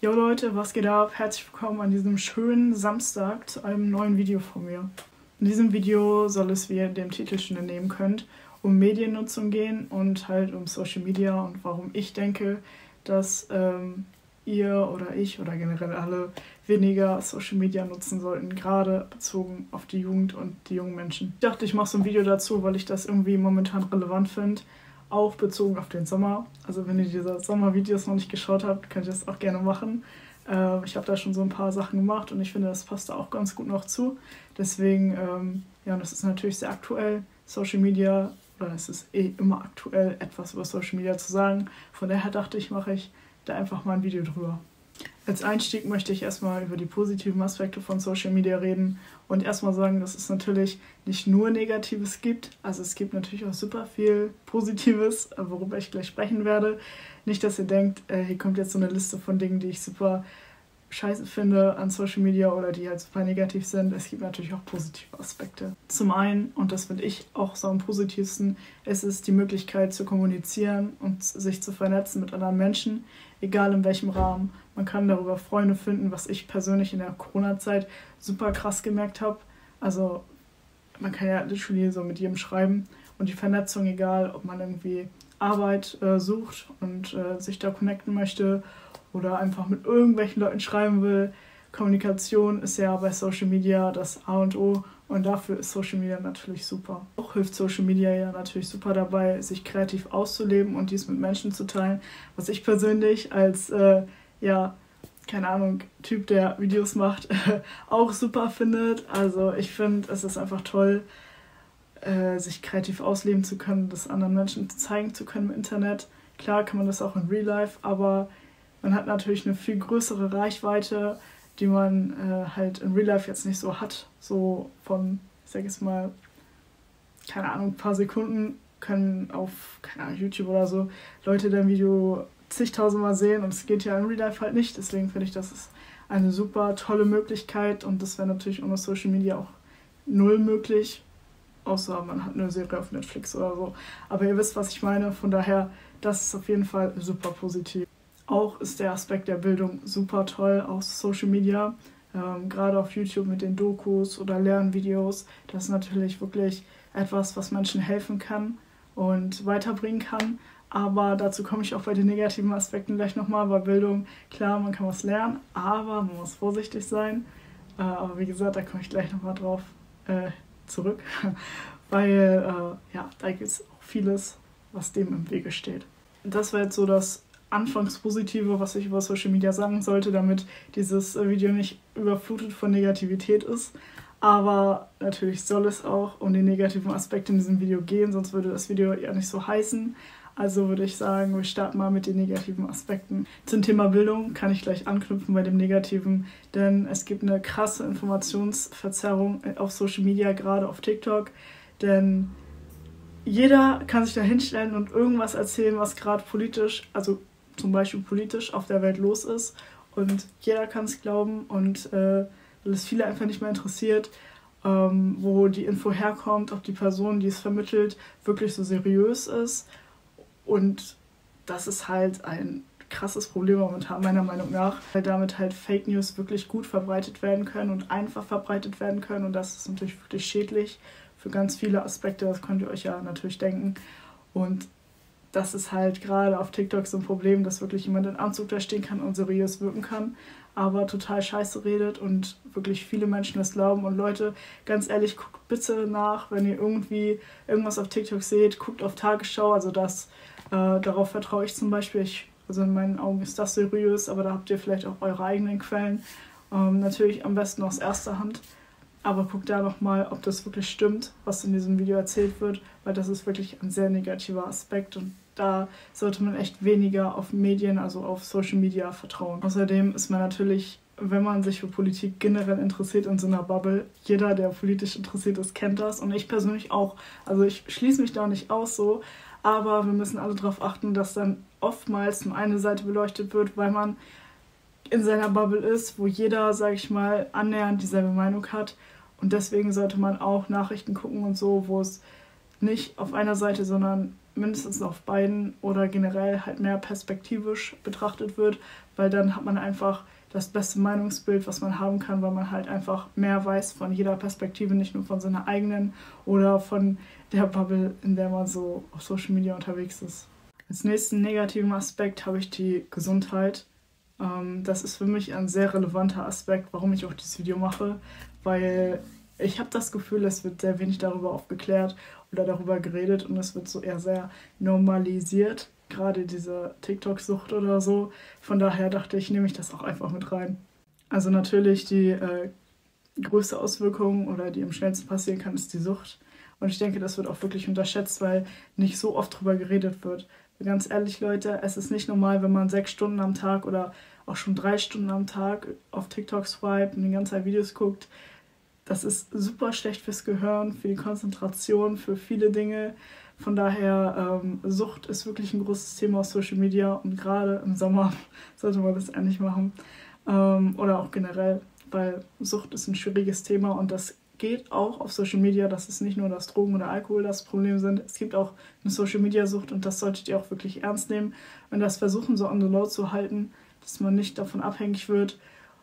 Jo Leute, was geht ab? Herzlich willkommen an diesem schönen Samstag zu einem neuen Video von mir. In diesem Video soll es, wie ihr dem Titel schon entnehmen könnt, um Mediennutzung gehen und halt um Social Media und warum ich denke, dass ihr oder ich oder generell alle weniger Social Media nutzen sollten, gerade bezogen auf die Jugend und die jungen Menschen. Ich dachte, ich mache so ein Video dazu, weil ich das irgendwie momentan relevant finde, auch bezogen auf den Sommer. Also wenn ihr diese Sommervideos noch nicht geschaut habt, könnt ihr das auch gerne machen. Ich habe da schon so ein paar Sachen gemacht und ich finde, das passt da auch ganz gut noch zu. Deswegen, ja, und das ist natürlich sehr aktuell, Social Media, oder es ist immer aktuell, etwas über Social Media zu sagen. Von daher dachte ich, mache ich da einfach mal ein Video drüber. Als Einstieg möchte ich erstmal über die positiven Aspekte von Social Media reden und erstmal sagen, dass es natürlich nicht nur Negatives gibt. Also es gibt natürlich auch super viel Positives, worüber ich gleich sprechen werde. Nicht, dass ihr denkt, hier kommt jetzt so eine Liste von Dingen, die ich super scheiße finde an Social Media oder die halt super negativ sind. Es gibt natürlich auch positive Aspekte. Zum einen, und das finde ich auch so am positivsten, ist es die Möglichkeit zu kommunizieren und sich zu vernetzen mit anderen Menschen, egal in welchem Rahmen. Man kann darüber Freunde finden, was ich persönlich in der Corona-Zeit super krass gemerkt habe. Also man kann ja literally so mit jedem schreiben und die Vernetzung, egal ob man irgendwie Arbeit sucht und sich da connecten möchte oder einfach mit irgendwelchen Leuten schreiben will. Kommunikation ist ja bei Social Media das A und O und dafür ist Social Media natürlich super. Auch hilft Social Media ja natürlich super dabei, sich kreativ auszuleben und dies mit Menschen zu teilen, was ich persönlich als, keine Ahnung, Typ, der Videos macht, auch super findet. Also ich finde, es ist einfach toll, sich kreativ ausleben zu können, das anderen Menschen zeigen zu können im Internet. Klar kann man das auch in Real Life, aber man hat natürlich eine viel größere Reichweite, die man halt in Real Life jetzt nicht so hat. So von, ich sag jetzt mal, keine Ahnung, ein paar Sekunden können auf, keine Ahnung, YouTube oder so Leute dein Video zigtausendmal sehen und es geht ja in Real Life halt nicht. Deswegen finde ich, das ist eine super tolle Möglichkeit und das wäre natürlich ohne Social Media auch null möglich. Außer man hat eine Serie auf Netflix oder so. Aber ihr wisst, was ich meine. Von daher, das ist auf jeden Fall super positiv. Auch ist der Aspekt der Bildung super toll aus Social Media. Gerade auf YouTube mit den Dokus oder Lernvideos. Das ist natürlich wirklich etwas, was Menschen helfen kann und weiterbringen kann. Aber dazu komme ich auch bei den negativen Aspekten gleich nochmal. Bei Bildung, klar, man kann was lernen, aber man muss vorsichtig sein. Aber wie gesagt, da komme ich gleich nochmal drauf zurück. Weil, da gibt es auch vieles, was dem im Wege steht. Das war jetzt so das anfangs Positive, was ich über Social Media sagen sollte, damit dieses Video nicht überflutet von Negativität ist. Aber natürlich soll es auch um die negativen Aspekte in diesem Video gehen, sonst würde das Video ja nicht so heißen. Also würde ich sagen, wir starten mal mit den negativen Aspekten. Zum Thema Bildung kann ich gleich anknüpfen bei dem Negativen, denn es gibt eine krasse Informationsverzerrung auf Social Media, gerade auf TikTok, denn jeder kann sich da hinstellen und irgendwas erzählen, was gerade politisch, also zum Beispiel politisch auf der Welt los ist und jeder kann es glauben und weil es viele einfach nicht mehr interessiert, wo die Info herkommt, ob die Person, die es vermittelt, wirklich so seriös ist. Und das ist halt ein krasses Problem momentan, meiner Meinung nach, weil damit halt Fake News wirklich gut verbreitet werden können und einfach verbreitet werden können. Und das ist natürlich wirklich schädlich für ganz viele Aspekte, das könnt ihr euch ja natürlich denken. Und das ist halt gerade auf TikTok so ein Problem, dass wirklich jemand in Anzug da stehen kann und seriös wirken kann, aber total scheiße redet und wirklich viele Menschen das glauben. Und Leute, ganz ehrlich, guckt bitte nach, wenn ihr irgendwie irgendwas auf TikTok seht, guckt auf Tagesschau, also darauf vertraue ich zum Beispiel. Also in meinen Augen ist das seriös, aber da habt ihr vielleicht auch eure eigenen Quellen. Natürlich am besten aus erster Hand. Aber guckt da nochmal, ob das wirklich stimmt, was in diesem Video erzählt wird, weil das ist wirklich ein sehr negativer Aspekt und da sollte man echt weniger auf Medien, also auf Social Media vertrauen. Außerdem ist man natürlich, wenn man sich für Politik generell interessiert, in so einer Bubble. Jeder, der politisch interessiert ist, kennt das und ich persönlich auch. Also ich schließe mich da nicht aus so, aber wir müssen alle darauf achten, dass dann oftmals nur eine Seite beleuchtet wird, weil man in seiner Bubble ist, wo jeder, sage ich mal, annähernd dieselbe Meinung hat. Und deswegen sollte man auch Nachrichten gucken und so, wo es nicht auf einer Seite, sondern mindestens auf beiden oder generell halt mehr perspektivisch betrachtet wird, weil dann hat man einfach das beste Meinungsbild, was man haben kann, weil man halt einfach mehr weiß von jeder Perspektive, nicht nur von seiner eigenen oder von der Bubble, in der man so auf Social Media unterwegs ist. Als nächsten negativen Aspekt habe ich die Gesundheit. Das ist für mich ein sehr relevanter Aspekt, warum ich auch dieses Video mache, weil ich habe das Gefühl, es wird sehr wenig darüber aufgeklärt oder darüber geredet und es wird so eher sehr normalisiert, gerade diese TikTok-Sucht oder so. Von daher dachte ich, nehme ich das auch einfach mit rein. Also natürlich die größte Auswirkung oder die am schnellsten passieren kann, ist die Sucht. Und ich denke, das wird auch wirklich unterschätzt, weil nicht so oft drüber geredet wird. Ganz ehrlich, Leute, es ist nicht normal, wenn man 6 Stunden am Tag oder auch schon 3 Stunden am Tag auf TikTok swipet und die ganze Zeit Videos guckt. Das ist super schlecht fürs Gehirn, für die Konzentration, für viele Dinge. Von daher, Sucht ist wirklich ein großes Thema auf Social Media und gerade im Sommer sollte man das eigentlich machen. Oder auch generell, weil Sucht ist ein schwieriges Thema und das geht auch auf Social Media, dass es nicht nur das Drogen oder Alkohol das Problem sind. Es gibt auch eine Social Media Sucht und das solltet ihr auch wirklich ernst nehmen und das versuchen so on the low zu halten, dass man nicht davon abhängig wird.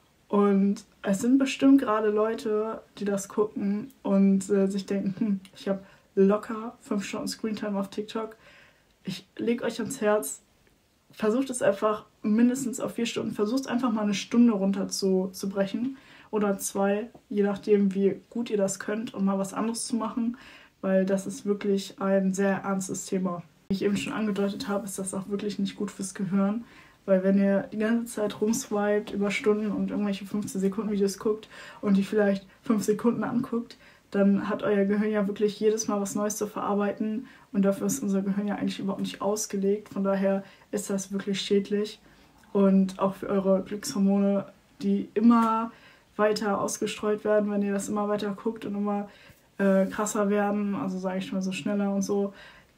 Und es sind bestimmt gerade Leute, die das gucken und sich denken, ich habe locker 5 Stunden Screentime auf TikTok. Ich lege euch ans Herz, versucht es einfach mindestens auf 4 Stunden, versucht einfach mal eine Stunde runter zu brechen oder 2, je nachdem, wie gut ihr das könnt, um mal was anderes zu machen, weil das ist wirklich ein sehr ernstes Thema. Wie ich eben schon angedeutet habe, ist das auch wirklich nicht gut fürs Gehirn, weil wenn ihr die ganze Zeit rumswiped über Stunden und irgendwelche 15-Sekunden-Videos guckt und die vielleicht 5 Sekunden anguckt, dann hat euer Gehirn ja wirklich jedes Mal was Neues zu verarbeiten und dafür ist unser Gehirn ja eigentlich überhaupt nicht ausgelegt. Von daher ist das wirklich schädlich und auch für eure Glückshormone, die immer weiter ausgestreut werden, wenn ihr das immer weiter guckt und immer krasser werden, also sage ich mal so schneller und so,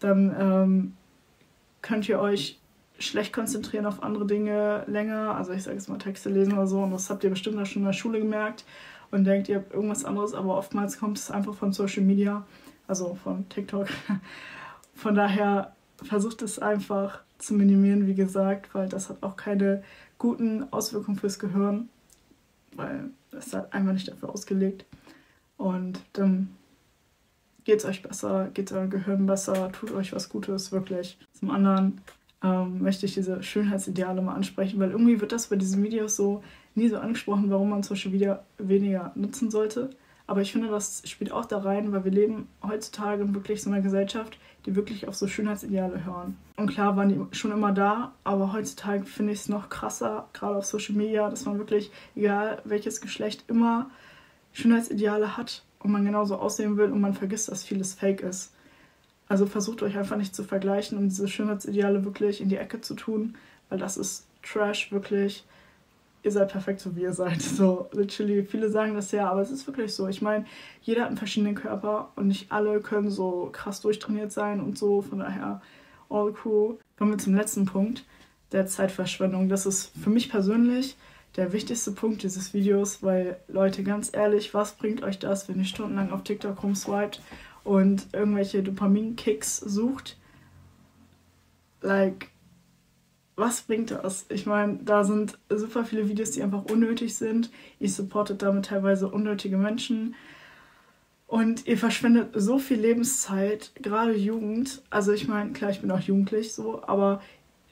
dann könnt ihr euch schlecht konzentrieren auf andere Dinge länger, also ich sage jetzt mal Texte lesen oder so und das habt ihr bestimmt auch schon in der Schule gemerkt und denkt, ihr habt irgendwas anderes, aber oftmals kommt es einfach von Social Media, also von TikTok. Von daher versucht es einfach zu minimieren, wie gesagt, weil das hat auch keine guten Auswirkungen fürs Gehirn, weil es ist halt einfach nicht dafür ausgelegt. Und dann geht es euch besser, geht eurem Gehirn besser, tut euch was Gutes, wirklich. Zum anderen möchte ich diese Schönheitsideale mal ansprechen, weil irgendwie wird das bei diesen Videos so nie so angesprochen, warum man Social Media weniger nutzen sollte. Aber ich finde, das spielt auch da rein, weil wir leben heutzutage in wirklich so einer Gesellschaft, die wirklich auf so Schönheitsideale hören. Und klar waren die schon immer da, aber heutzutage finde ich es noch krasser, gerade auf Social Media, dass man wirklich, egal welches Geschlecht, immer Schönheitsideale hat und man genauso aussehen will und man vergisst, dass vieles fake ist. Also versucht euch einfach nicht zu vergleichen und diese Schönheitsideale wirklich in die Ecke zu tun, weil das ist Trash, wirklich. Ihr seid perfekt, so wie ihr seid. So, literally, viele sagen das ja, aber es ist wirklich so. Ich meine, jeder hat einen verschiedenen Körper und nicht alle können so krass durchtrainiert sein und so. Von daher, all cool. Kommen wir zum letzten Punkt, der Zeitverschwendung. Das ist für mich persönlich der wichtigste Punkt dieses Videos, weil, Leute, ganz ehrlich, was bringt euch das, wenn ihr stundenlang auf TikTok rumswiped und irgendwelche Dopamin-Kicks sucht? Like, was bringt das? Ich meine, da sind super viele Videos, die einfach unnötig sind. Ihr supportet damit teilweise unnötige Menschen. Und ihr verschwendet so viel Lebenszeit, gerade Jugend. Also ich meine, klar, ich bin auch jugendlich so, aber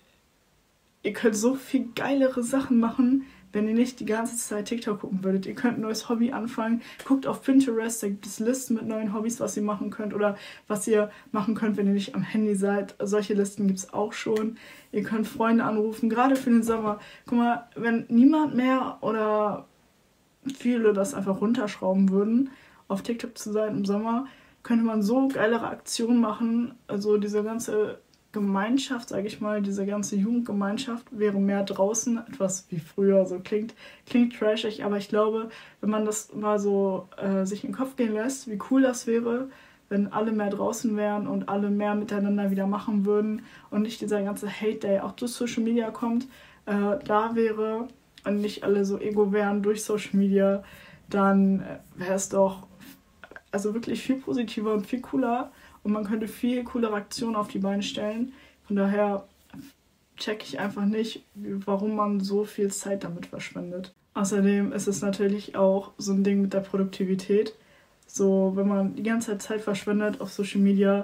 ihr könnt so viel geilere Sachen machen, wenn ihr nicht die ganze Zeit TikTok gucken würdet. Ihr könnt ein neues Hobby anfangen. Guckt auf Pinterest, da gibt es Listen mit neuen Hobbys, was ihr machen könnt oder was ihr machen könnt, wenn ihr nicht am Handy seid. Solche Listen gibt es auch schon. Ihr könnt Freunde anrufen, gerade für den Sommer. Guck mal, wenn niemand mehr oder viele das einfach runterschrauben würden, auf TikTok zu sein im Sommer, könnte man so geilere Aktionen machen. Also diese ganze Gemeinschaft, sage ich mal, diese ganze Jugendgemeinschaft wäre mehr draußen, etwas wie früher, so klingt trashig, aber ich glaube, wenn man das mal so sich in den Kopf gehen lässt, wie cool das wäre, wenn alle mehr draußen wären und alle mehr miteinander wieder machen würden und nicht dieser ganze Hate, der ja auch durch Social Media kommt, da wäre und nicht alle so ego wären durch Social Media, dann wäre es doch also wirklich viel positiver und viel cooler und man könnte viel coolere Aktionen auf die Beine stellen. Von daher checke ich einfach nicht, warum man so viel Zeit damit verschwendet. Außerdem ist es natürlich auch so ein Ding mit der Produktivität. So, wenn man die ganze Zeit verschwendet auf Social Media,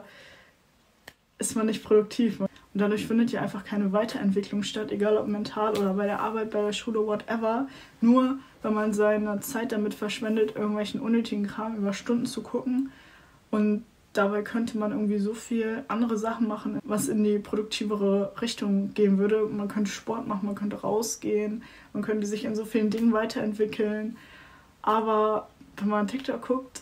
ist man nicht produktiv. Und dadurch findet ja einfach keine Weiterentwicklung statt, egal ob mental oder bei der Arbeit, bei der Schule, whatever. Nur wenn man seine Zeit damit verschwendet, irgendwelchen unnötigen Kram über Stunden zu gucken. Und dabei könnte man irgendwie so viel andere Sachen machen, was in die produktivere Richtung gehen würde. Man könnte Sport machen, man könnte rausgehen, man könnte sich in so vielen Dingen weiterentwickeln. Aber wenn man TikTok guckt,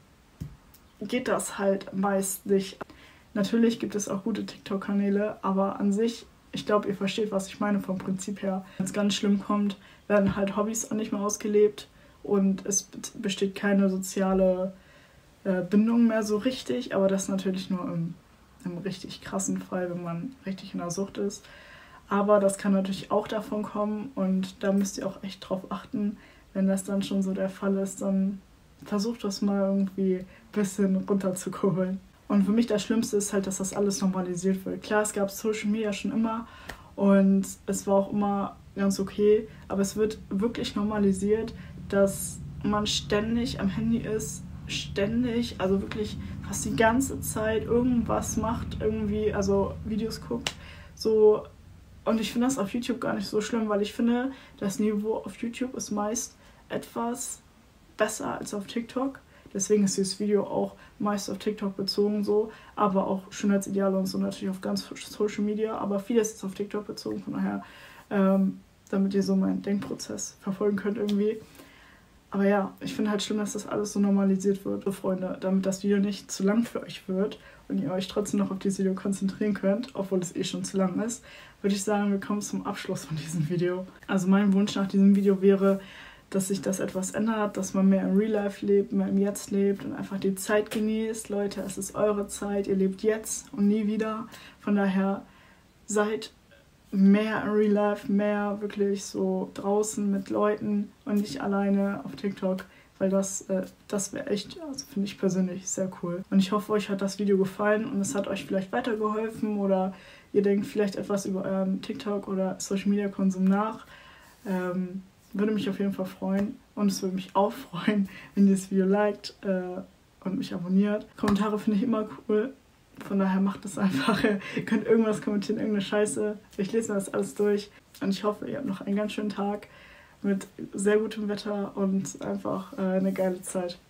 geht das halt meist nicht. Natürlich gibt es auch gute TikTok-Kanäle, aber an sich, ich glaube, ihr versteht, was ich meine vom Prinzip her. Wenn es ganz schlimm kommt, werden halt Hobbys auch nicht mehr ausgelebt und es besteht keine soziale Bindung mehr so richtig, aber das natürlich nur im richtig krassen Fall, wenn man richtig in der Sucht ist. Aber das kann natürlich auch davon kommen und da müsst ihr auch echt drauf achten. Wenn das dann schon so der Fall ist, dann versucht das mal irgendwie ein bisschen runterzukurbeln. Und für mich das Schlimmste ist halt, dass das alles normalisiert wird. Klar, es gab Social Media schon immer und es war auch immer ganz okay, aber es wird wirklich normalisiert, dass man ständig am Handy ist, also wirklich fast die ganze Zeit irgendwas macht, irgendwie, also Videos guckt, so. Und ich finde das auf YouTube gar nicht so schlimm, weil ich finde, das Niveau auf YouTube ist meist etwas besser als auf TikTok. Deswegen ist dieses Video auch meist auf TikTok bezogen so, aber auch Schönheitsideale und so natürlich auf ganz Social Media, aber vieles ist auf TikTok bezogen, von daher, damit ihr so meinen Denkprozess verfolgen könnt irgendwie. Aber ja, ich finde halt schlimm, dass das alles so normalisiert wird. So, Freunde, damit das Video nicht zu lang für euch wird und ihr euch trotzdem noch auf dieses Video konzentrieren könnt, obwohl es eh schon zu lang ist, würde ich sagen, wir kommen zum Abschluss von diesem Video. Also mein Wunsch nach diesem Video wäre, dass sich das etwas ändert, dass man mehr im Real Life lebt, mehr im Jetzt lebt und einfach die Zeit genießt. Leute, es ist eure Zeit, ihr lebt jetzt und nie wieder. Von daher seid mehr im Real Life, mehr wirklich so draußen mit Leuten und nicht alleine auf TikTok, weil das wäre echt, also finde ich persönlich sehr cool. Und ich hoffe, euch hat das Video gefallen und es hat euch vielleicht weitergeholfen oder ihr denkt vielleicht etwas über euren TikTok oder Social Media Konsum nach. Würde mich auf jeden Fall freuen und es würde mich auch freuen, wenn ihr das Video liked und mich abonniert. Kommentare finde ich immer cool, von daher macht es einfach. Ihr könnt irgendwas kommentieren, irgendeine Scheiße. Ich lese mir das alles durch und ich hoffe, ihr habt noch einen ganz schönen Tag mit sehr gutem Wetter und einfach eine geile Zeit.